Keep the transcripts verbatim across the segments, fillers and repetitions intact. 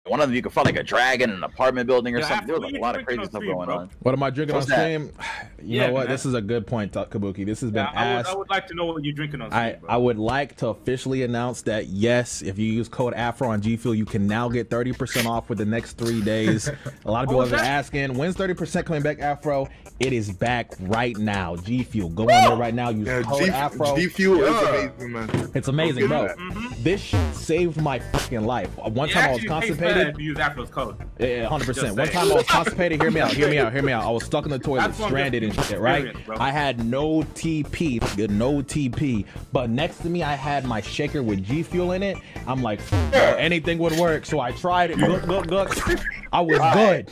One of them you could fight like a dragon in an apartment building or Yeah, something. There was what like a you lot of drinking crazy on stuff stream, going bro? on. What am I drinking What's on that? stream? You Yeah, know what? man. This is a good point, Kabuki. This has been Yeah, I would, asked. I would like to know what you're drinking on stream, I, bro. I would like to officially announce that yes, if you use code Afro on G Fuel, you can now get thirty percent off for the next three days. A lot of people Oh, have been is that- asking, when's thirty percent coming back, Afro? It is back right now. G Fuel, go on there right now. Use Yeah, code G, Afro. G Fuel Yeah. is amazing, man. It's amazing, bro. Mm-hmm. This shit saved my fucking life. One It time I was actually tastes constipated. bad if you use Afro's code. Yeah, one hundred percent. Just One saying. time I was constipated. Hear me out. Hear me out. Hear me out. I was stuck in the toilet, That's one stranded and good shit. Right? experience, bro. I had no T P, no T P. But next to me, I had my shaker with G Fuel in it. I'm like, "F- bro, anything would work. So I tried it. Look, look, look. I was good.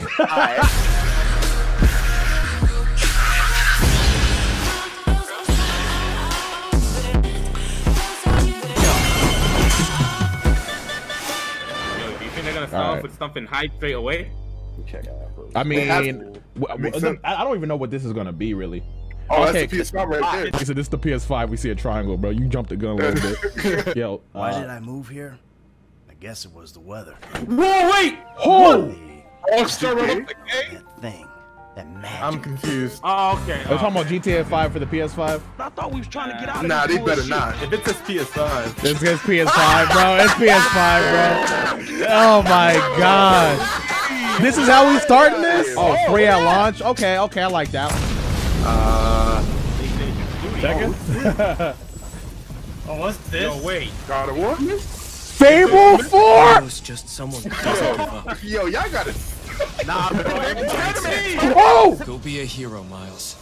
Yo, do you think they're gonna start All off right. with something hype straight away? Check out. I mean, have- w- that makes w- sense. I I don't even know what this is gonna be really. Oh, Okay, that's the P S five right there. He said this is the P S five. We see a triangle, bro. You jumped the gun a little bit. Yo, Why uh, did I move here? I guess it was the weather. Whoa, wait! oh, Oh, start right up the game. That thing. That magic. I'm confused. Oh, okay. are you talking about G T A five for the P S five? I thought we was trying to get out of Nah, this they better bullshit. not. If it's just P S five. This is P S five, bro. It's P S five, bro. Oh my gosh. This is how we starting this? Oh, free at launch? Okay, okay, I like that. Uh, Second? Oh, what's this? Yo, wait. God of War? Fable four? It was just someone pissing me off. Yo, y'all got it. Nah, bro. Oh! Go be a hero, Miles.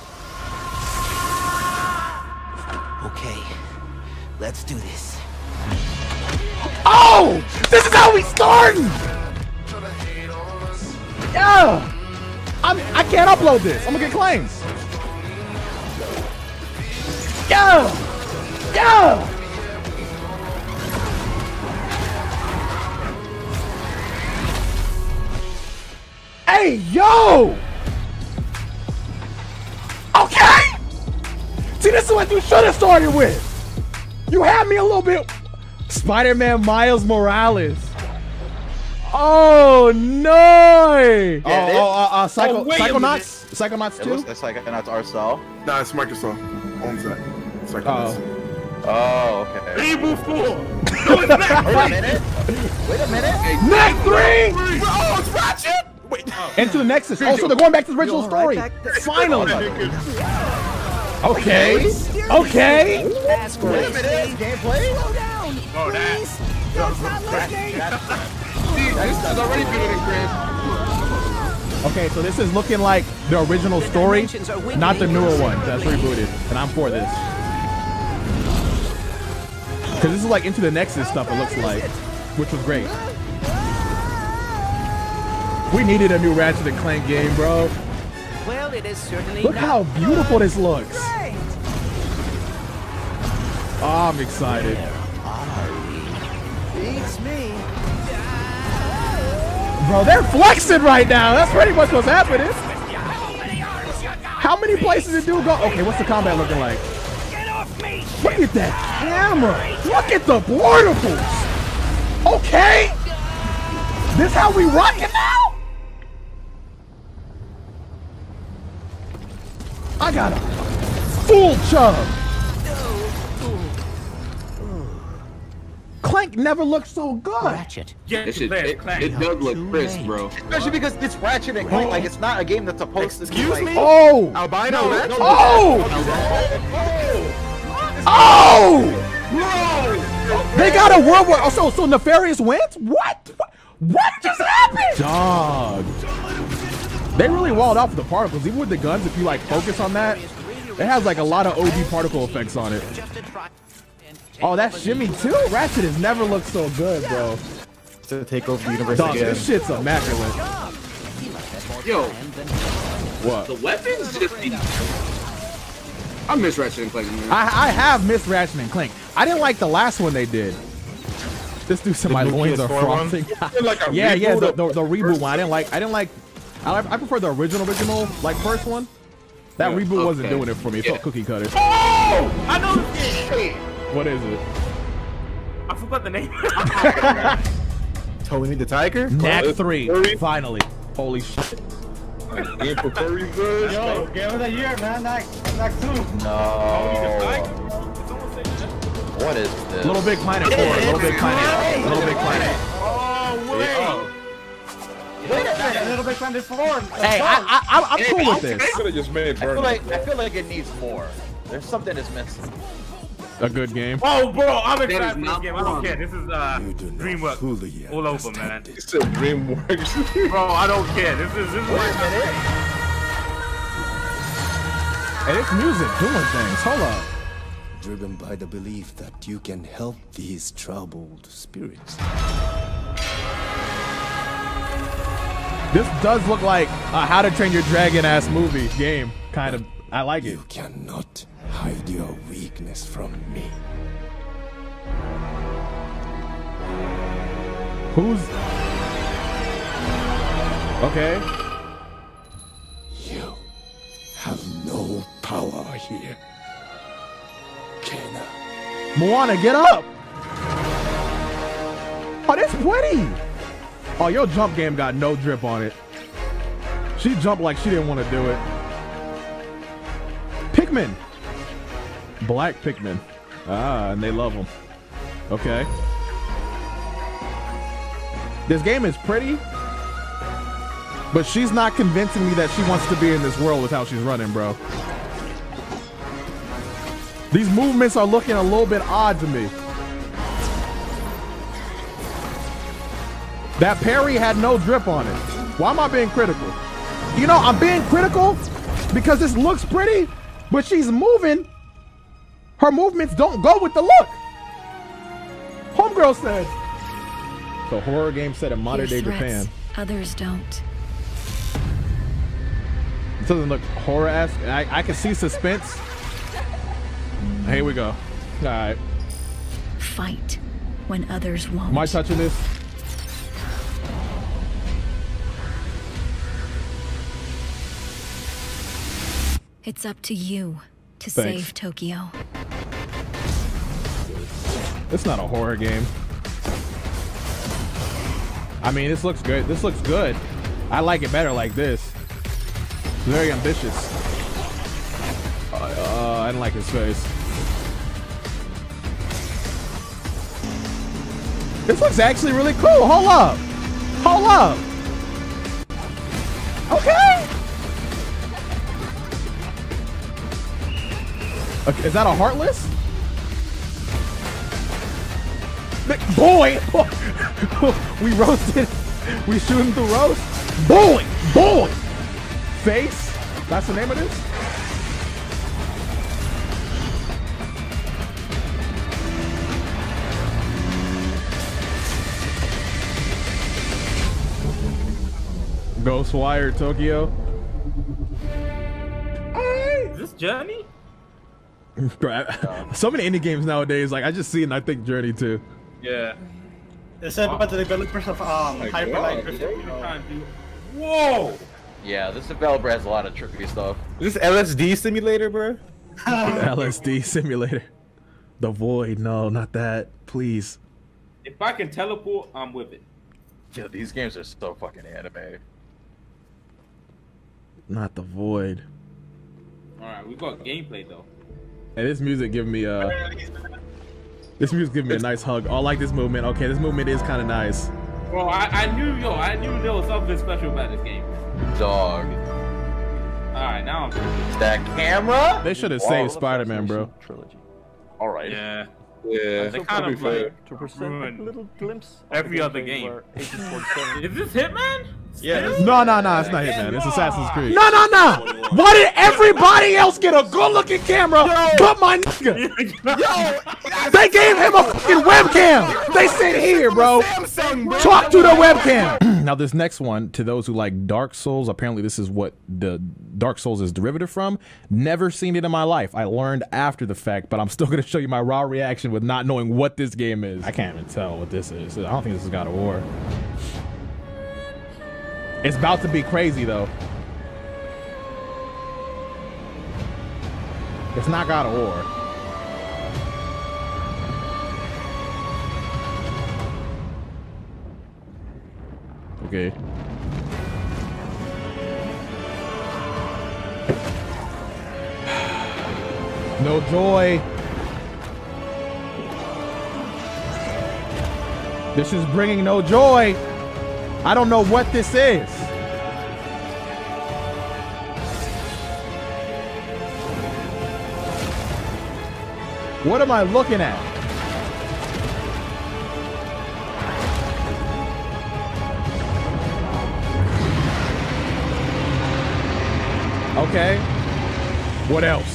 Okay, let's do this. Oh! This is how we starting! Yeah! I'm, I can't upload this. I'm gonna get claims. Yeah! Yeah! Hey, yo! Okay! See, this is what you should have started with. You had me a little bit. Spider-Man Miles Morales. Oh no! Yeah, oh, it is. oh, uh, uh, Psycho, Oh, wait a Psychonauts, Psychonauts It two. looks like Psychonauts R S L. Nah, it's Microsoft. Owns that. It's like Oh. Oh, okay. Fable four! Wait a minute. Wait a minute. Next three. Oh, it's Ratchet! Wait. Into the Nexus. Oh, so they're going back to the original story. Finally. Okay. Okay. Wait a minute. Gameplay. Oh, that. This is already better than Chris. Okay, so this is looking like the original story, not the newer one that's rebooted, and I'm for this. Because this is like Into the Nexus stuff, it looks like, which was great. We needed a new Ratchet and Clank game, bro. Well, it is certainly Look not how beautiful this looks. right. Oh, I'm excited. Beats me. Bro, they're flexing right now. That's pretty much what's happening. How many places did dude go? Okay, what's the combat looking like? Look at that camera. Look at the portables. Okay. This how we rockin' now? I got a full chub. Clank never looked so good. Ratchet. Yeah, This shit, Clash, it, Clash. it does look crisp, bro. Especially because it's Ratchet and Clank. Like it's not a game that's supposed to be Excuse like. me? Oh. Albino Ratchet? Oh. Oh. They got a world war. Oh, so so Nefarious wins? What? What, what just happened? Dog. They really walled off the particles. Even with the guns, if you like focus on that, it has like a lot of O G particle effects on it. Oh, that's Shimmy too? Ratchet has never looked so good, bro. To take over the universe Dog, again. this shit's immaculate. Yo, What? the weapons just be... I miss Ratchet and Clank, man. I, I have missed Ratchet and Clank. I didn't like the last one they did. This dude said The my new loins are P S four one? frothing. Like a yeah, yeah, reboot the, of the, the reboot first one. I didn't like. I didn't like. I, I prefer the original, original, like first one. That Yeah, reboot wasn't okay. doing it for me. It felt Yeah. cookie cutter. Oh! I know this game. What is it? I forgot the name. Tony the Tiger? Knack Oh, three, Curry? finally. Holy shit. Game for Curry verse. Yo, game of the year, man. Knack, Knack two. No. What is this? Little Big Planet four, Little Big Planet, Little Big Planet. Oh, wait. Oh. A little bit Planet four. Hey, I, I, I'm, I'm cool with this. Could have just made I feel Burn. like I feel like it needs more. There's something that's missing. A good game. Oh, bro, I'm That is excited for this not game. I don't wrong. care. This is uh, DreamWorks all over, man. He said DreamWorks. Bro, I don't care. This is this is Wait a minute. And it's music doing things. Hold up. Driven by the belief that you can help these troubled spirits. This does look like a How to Train Your Dragon ass movie game. Kind of. I like it. You cannot hide your weakness from me. Who's. Okay. You have no power here. Kena. Moana, get up! Oh, that's pretty! Oh, your jump game got no drip on it. She jumped like she didn't want to do it. Pikmin! Black Pikmin. Ah, and they love them. Okay. This game is pretty, but she's not convincing me that she wants to be in this world with how she's running, bro. These movements are looking a little bit odd to me. That parry had no drip on it. Why am I being critical? You know, I'm being critical because this looks pretty, but she's moving. Her movements don't go with the look. Homegirl said. The horror game set in modern day Japan. Others don't. It doesn't look horror-esque. I, I can see suspense. Here we go. All right. Fight when others won't. Am I touching this? It's up to you to Thanks. save Tokyo. It's not a horror game. I mean, this looks good. This looks good. I like it better like this. Very ambitious. Uh, uh, I didn't like his face. This looks actually really cool. Hold up. Hold up. Okay. Okay, is that a Heartless? Boy! We roasted. We shooting through roast. Boy! Boy! Face? That's the name of this? Ghostwire Tokyo. Is this Journey? So many indie games nowadays, like I just see it and I think Journey too. Yeah. They said about the developers of um, My Hyper God. Light Drifter. Whoa! Yeah, this developer has a lot of tricky stuff. Is this L S D simulator, bro? L S D simulator. The Void. No, not that. Please. If I can teleport, I'm with it. Yeah, these games are so fucking anime. Not the Void. Alright, we got gameplay though. Hey, this music giving me uh this music giving me a nice hug. Oh, I like this movement. Okay, this movement is kind of nice. Bro, I, I knew, yo, I knew there was something special about this game. Dog. Alright, now I'm That camera? They should have saved Spider-Man, bro. All right. Yeah. Yeah, They kind of fair. like ruined every other game. Is this Hitman? Yeah. No, no, no, it's not Hitman. It's Assassin's Creed. No, no, no. Why did everybody else get a good-looking camera but my nigga? Yo, they gave him a fucking webcam. They said, here, bro. Talk to the webcam. Now, this next one, to those who like Dark Souls, apparently this is what the Dark Souls is derivative from. Never seen it in my life. I learned after the fact, but I'm still going to show you my raw reaction with not knowing what this game is. I can't even tell what this is. I don't think this is God of War. It's about to be crazy, though. It's not God of War. Okay. No joy. This is bringing no joy. I don't know what this is. What am I looking at? Okay. What else?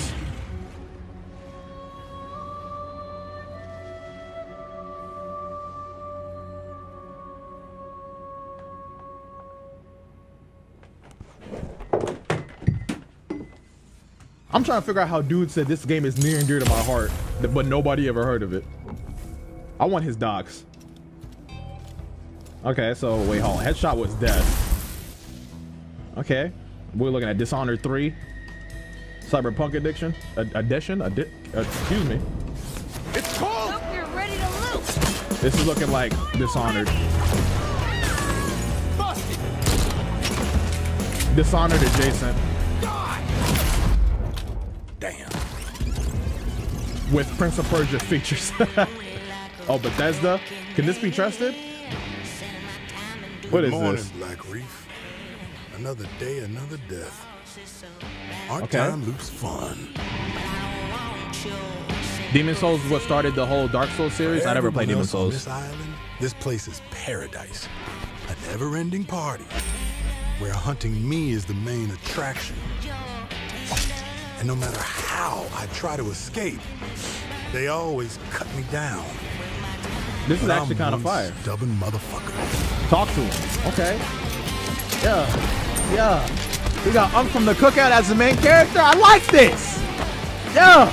I'm trying to figure out how dude said this game is near and dear to my heart, but nobody ever heard of it. I want his docs. Okay, so wait, hold on. Headshot was death. Okay, we're looking at Dishonored three, Cyberpunk Addiction, Ad Addition, Addi uh, excuse me. It's cold. Hope you're ready to loot. This is looking like Dishonored. Busted. Dishonored adjacent. Damn. With Prince of Persia features. Oh, Bethesda? Can this be trusted? What is Good morning, this? Black Reef. Another day, another death. Our Okay. time loops fun. Demon Souls is what started the whole Dark Souls series. For I never played everyone Demon else on Souls. This island, this place is paradise. A never-ending party where hunting me is the main attraction. And no matter how I try to escape, they always cut me down. This is But actually I'm kind of one fire. Stubborn motherfucker. Talk to him. Okay. Yeah. Yeah. We got Unk from the Cookout as the main character. I like this. Yeah.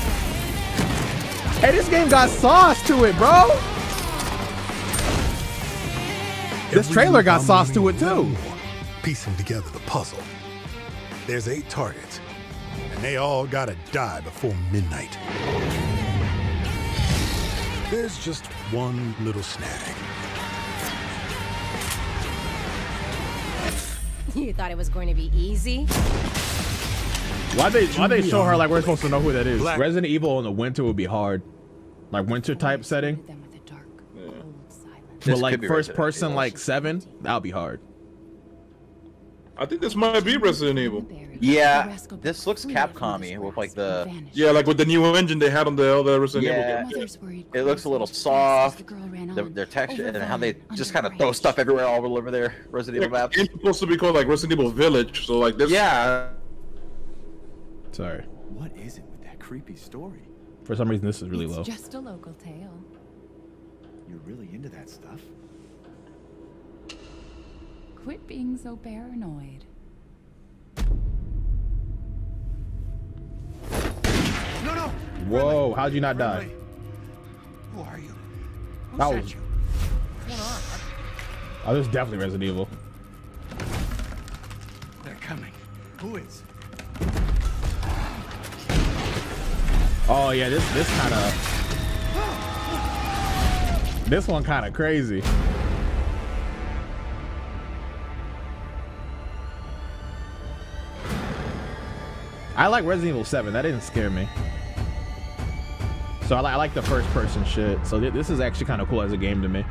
Hey, this game got sauce to it, bro. This Every trailer week got I'm sauce to learning it a little too. more, piecing together the puzzle. There's eight targets, and they all gotta die before midnight. There's just one little snag. You thought it was going to be easy? Why they why they show her like we're supposed to know who that is? Resident Evil in the winter would be hard, like winter type setting. But This like could be first Resident person, Evil. like seven, that'll be hard. I think this might be Resident Evil. Yeah, this looks Capcom-y with like the Yeah, like with the new engine they had on the other Resident yeah. Evil game. It looks a little soft. Their, their texture and how they just kind of throw stuff everywhere all over their Resident Evil maps. It's supposed to be called like Resident Evil Village, so like this. Yeah. Sorry. What is it with that creepy story? For some reason, this is really it's low. just a local tale. You're really into that stuff? Quit being so paranoid. No, no. Whoa! How'd you not die? Who are you? Who That sent was. you? What's going on? Oh, this is definitely Resident Evil. They're coming. Who is? Oh yeah, this this kind of this one kind of crazy. I like Resident Evil seven. That didn't scare me. So I, li I like the first person shit. So th this is actually kind of cool as a game to me.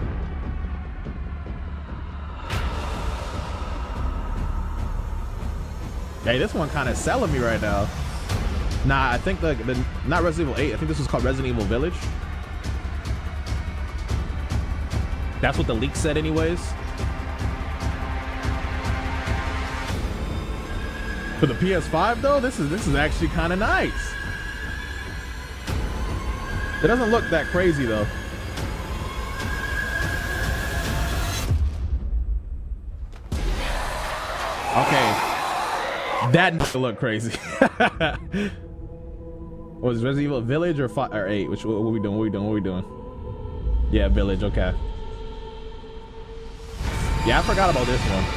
Hey, this one kind of selling me right now. Nah, I think the, the not Resident Evil eight. I think this was called Resident Evil Village. That's what the leak said, anyways. For the P S five, though, this is this is actually kind of nice. It doesn't look that crazy, though. Okay, that doesn't look crazy. Was Resident Evil Village or five or eight? Which what, what we doing? What we doing? What we doing? Yeah, Village. Okay. Yeah, I forgot about this one.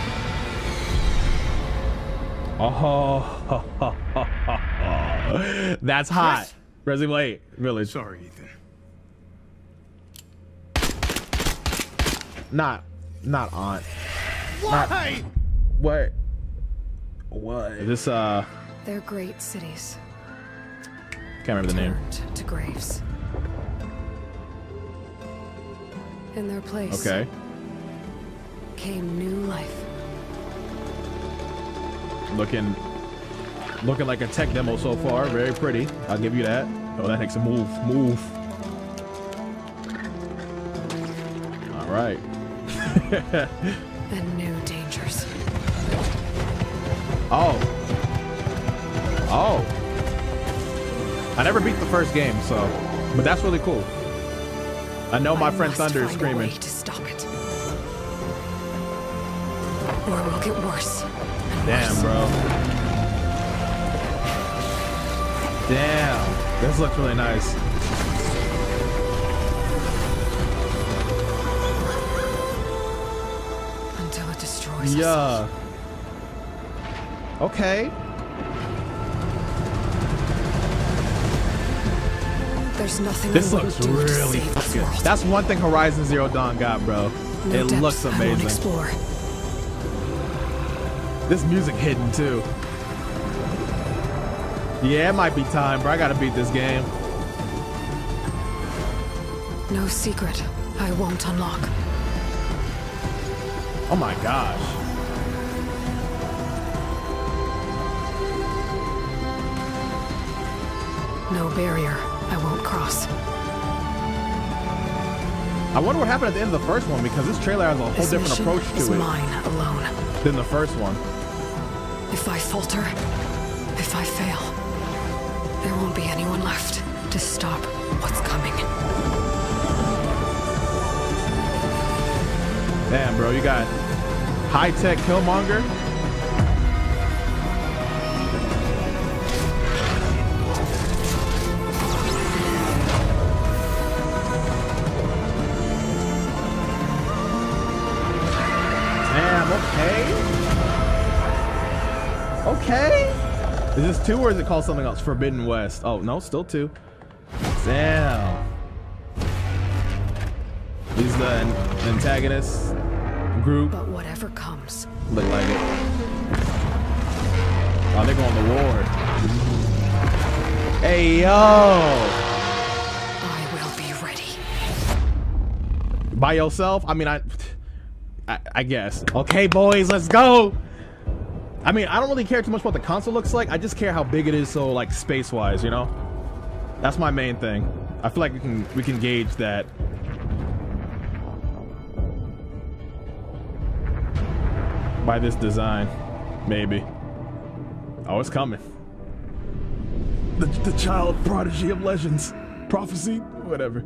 Oh, that's hot. Chris? Resident Evil eight Village. Sorry, Ethan. Nah, not aunt. Why? Not, what? What? Is this uh? They're great cities. Can't remember the name. Turned to graves. In their place. Okay. Came new life. Looking, looking like a tech demo so far. Very pretty. I'll give you that. Oh, that takes a move. Move. All right. And new dangers. Oh. Oh. I never beat the first game, so, but that's really cool. I know my I friend must Thunder is find screaming. A way to stop it. Or it will get worse. Damn, worse. bro. Damn. This looks really nice. Until it destroys Yeah. us. Okay. There's nothing This I looks wouldn't do to really save this good. world. That's one thing Horizon Zero Dawn got, bro. No It depths looks I won't amazing. explore. This music hidden too. Yeah, it might be time, bro. I gotta beat this game. No secret I won't unlock. Oh my gosh. No barrier I won't cross. I wonder what happened at the end of the first one, because this trailer has a whole This different mission approach is to it mine alone. than the first one. If I falter, if I fail, there won't be anyone left to stop what's coming. Damn, bro, you got high-tech Killmonger. Okay. Is this two or is it called something else? Forbidden West. Oh, no, still two. Damn. He's the antagonist group. But whatever comes. Look like it. Oh, they're going to war. Hey, yo. I will be ready. By yourself? I mean, I, I, I guess. Okay, boys, let's go. I mean, I don't really care too much what the console looks like. I just care how big it is, so like space-wise, you know. That's my main thing. I feel like we can we can gauge that. By this design, maybe. Oh, it's coming. The the child prodigy of legends, prophecy, whatever.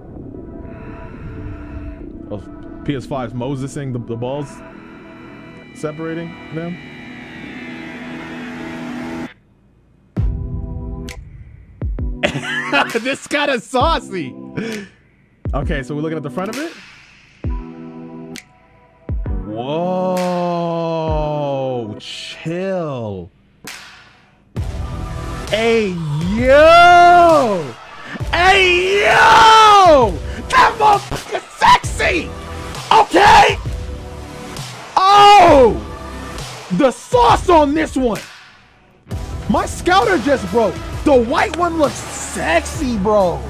Oh, P S five's Mosesing the the balls, separating them. This kind of saucy. Okay, so we're looking at the front of it. Whoa, chill. Hey, yo. Hey, yo. That motherfucker's sexy. Okay. Oh, the sauce on this one. My scouter just broke. The white one looks sexy, bro.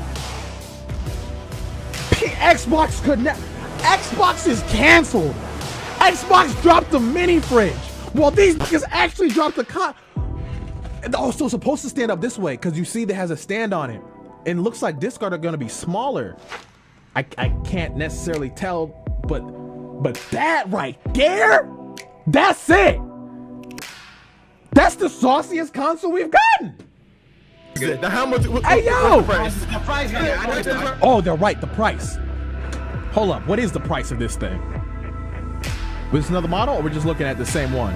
P Xbox could not. Xbox is canceled. Xbox dropped the mini fridge. Well, these niggas actually dropped the con. Oh, so it's supposed to stand up this way because you see that has a stand on it. And it looks like discard are gonna be smaller. I I can't necessarily tell, but but that right there, that's it. That's the sauciest console we've gotten. How much? What, Hey yo! The price, man. I know it's not- Oh, they're right. The price. Hold up. What is the price of this thing? Was this another model, or we're just looking at the same one?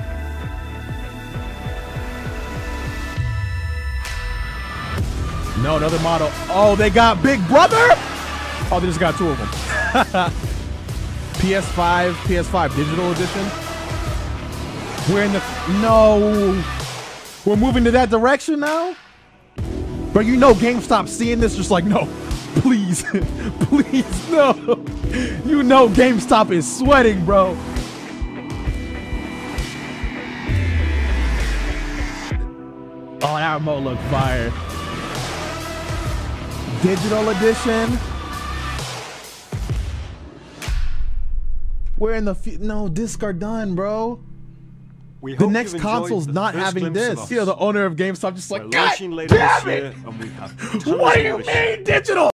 No, another model. Oh, they got Big Brother. Oh, they just got two of them. P S five, P S five Digital Edition. We're in the no. We're moving to that direction now. But you know GameStop seeing this just like, no, Please, please, no. You know GameStop is sweating, bro. Oh, that remote look fire. Digital edition. We're in the f no discs are done, bro. We the next console's not having this. You know, the owner of GameStop just like, God damn it! What do you mean digital?